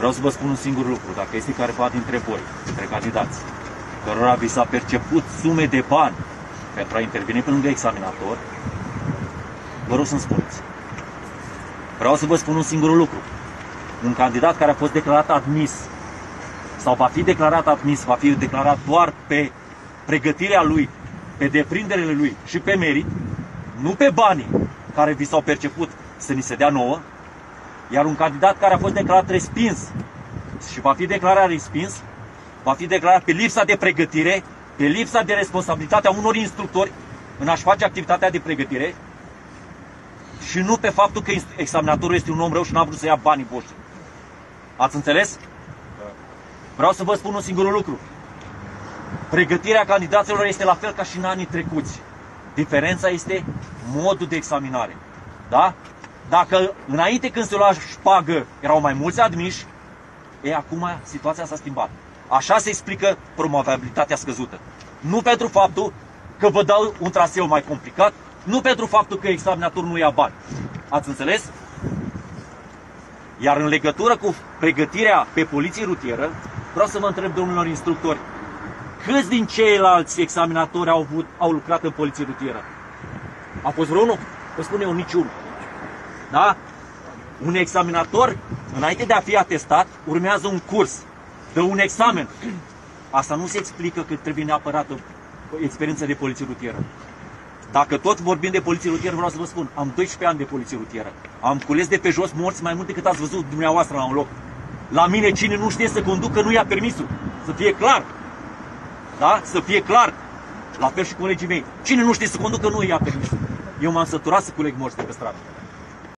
Vreau să vă spun un singur lucru. Dacă este careva dintre voi, dintre candidați, cărora vi s-a perceput sume de bani pentru a interveni pe lângă examinator, vă rog să-mi spuneți. Vreau să vă spun un singur lucru. Un candidat care a fost declarat admis sau va fi declarat admis, va fi declarat doar pe pregătirea lui, pe deprinderile lui și pe merit, nu pe banii care vi s-au perceput să ni se dea nouă, iar un candidat care a fost declarat respins și va fi declarat respins, va fi declarat pe lipsa de pregătire, pe lipsa de responsabilitate a unor instructori în a-și face activitatea de pregătire și nu pe faptul că examinatorul este un om rău și n-a vrut să ia banii voștri. Ați înțeles? Vreau să vă spun un singur lucru. Pregătirea candidaților este la fel ca și în anii trecuți. Diferența este modul de examinare. Da? Dacă înainte când se lua șpagă erau mai mulți admiși, acum situația s-a schimbat. Așa se explică promovabilitatea scăzută. Nu pentru faptul că vă dau un traseu mai complicat, nu pentru faptul că examinatorul nu ia bani. Ați înțeles? Iar în legătură cu pregătirea pe poliție rutieră, vreau să vă întreb, domnilor instructori, câți din ceilalți examinatori au lucrat în poliție rutieră? A fost vreunul? Vă spun eu, niciunul. Da? Un examinator, înainte de a fi atestat, urmează un curs, dă un examen. Asta nu se explică că trebuie neapărat o experiență de poliție rutieră. Dacă tot vorbim de poliție rutieră, vreau să vă spun, am 12 ani de poliție rutieră. Am cules de pe jos morți mai mult decât ați văzut dumneavoastră la un loc. La mine cine nu știe să conducă nu ia permisul. Să fie clar. Da? Să fie clar. La fel și colegii mei. Cine nu știe să conducă nu ia permisul. Eu m-am săturat să culeg morți de pe stradă.